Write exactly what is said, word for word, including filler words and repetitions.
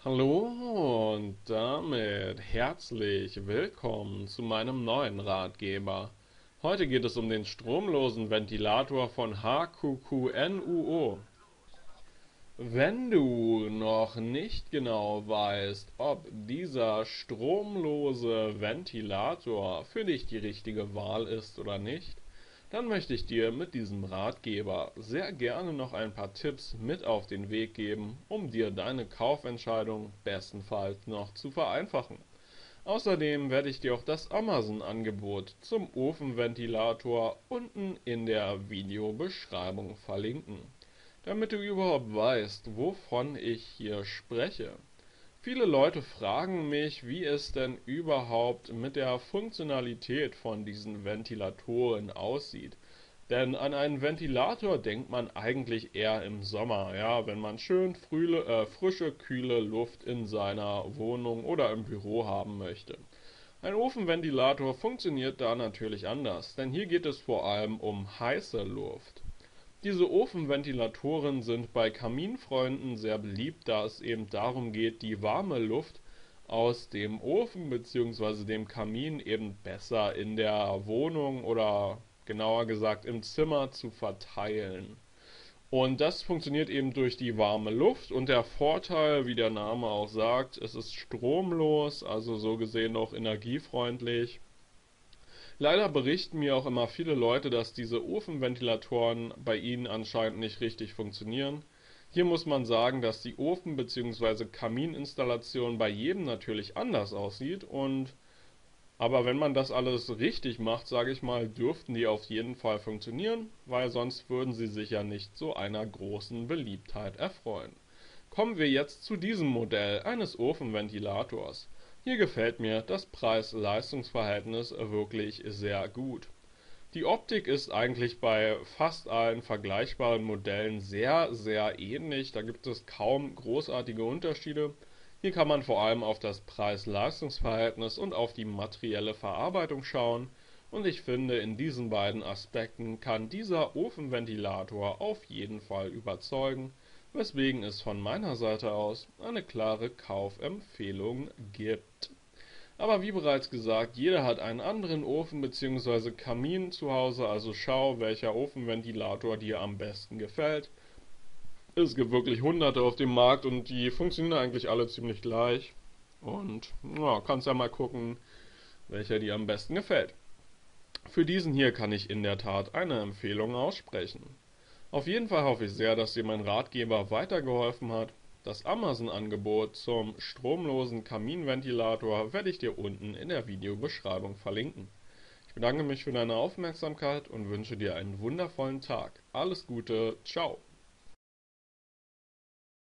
Hallo und damit herzlich willkommen zu meinem neuen Ratgeber. Heute geht es um den stromlosen Ventilator von H Q Q N U O. Wenn du noch nicht genau weißt, ob dieser stromlose Ventilator für dich die richtige Wahl ist oder nicht, dann möchte ich dir mit diesem Ratgeber sehr gerne noch ein paar Tipps mit auf den Weg geben, um dir deine Kaufentscheidung bestenfalls noch zu vereinfachen. Außerdem werde ich dir auch das Amazon-Angebot zum Ofenventilator unten in der Videobeschreibung verlinken, damit du überhaupt weißt, wovon ich hier spreche. Viele Leute fragen mich, wie es denn überhaupt mit der Funktionalität von diesen Ventilatoren aussieht. Denn an einen Ventilator denkt man eigentlich eher im Sommer, ja, wenn man schön frühle, äh, frische, kühle Luft in seiner Wohnung oder im Büro haben möchte. Ein Ofenventilator funktioniert da natürlich anders, denn hier geht es vor allem um heiße Luft. Diese Ofenventilatoren sind bei Kaminfreunden sehr beliebt, da es eben darum geht, die warme Luft aus dem Ofen bzw. dem Kamin eben besser in der Wohnung oder genauer gesagt im Zimmer zu verteilen. Und das funktioniert eben durch die warme Luft und der Vorteil, wie der Name auch sagt, es ist stromlos, also so gesehen auch energiefreundlich. Leider berichten mir auch immer viele Leute, dass diese Ofenventilatoren bei ihnen anscheinend nicht richtig funktionieren. Hier muss man sagen, dass die Ofen- bzw. Kamininstallation bei jedem natürlich anders aussieht und aber wenn man das alles richtig macht, sage ich mal, dürften die auf jeden Fall funktionieren, weil sonst würden sie sich ja nicht so einer großen Beliebtheit erfreuen. Kommen wir jetzt zu diesem Modell eines Ofenventilators. Hier gefällt mir das Preis-Leistungs-Verhältnis wirklich sehr gut. Die Optik ist eigentlich bei fast allen vergleichbaren Modellen sehr, sehr ähnlich. Da gibt es kaum großartige Unterschiede. Hier kann man vor allem auf das Preis-Leistungs-Verhältnis und auf die materielle Verarbeitung schauen. Und ich finde, in diesen beiden Aspekten kann dieser Ofenventilator auf jeden Fall überzeugen, weswegen es von meiner Seite aus eine klare Kaufempfehlung gibt. Aber wie bereits gesagt, jeder hat einen anderen Ofen bzw. Kamin zu Hause, also schau, welcher Ofenventilator dir am besten gefällt. Es gibt wirklich hunderte auf dem Markt und die funktionieren eigentlich alle ziemlich gleich. Und ja, kannst ja mal gucken, welcher dir am besten gefällt. Für diesen hier kann ich in der Tat eine Empfehlung aussprechen. Auf jeden Fall hoffe ich sehr, dass dir mein Ratgeber weitergeholfen hat. Das Amazon-Angebot zum stromlosen Kaminventilator werde ich dir unten in der Videobeschreibung verlinken. Ich bedanke mich für deine Aufmerksamkeit und wünsche dir einen wundervollen Tag. Alles Gute, ciao!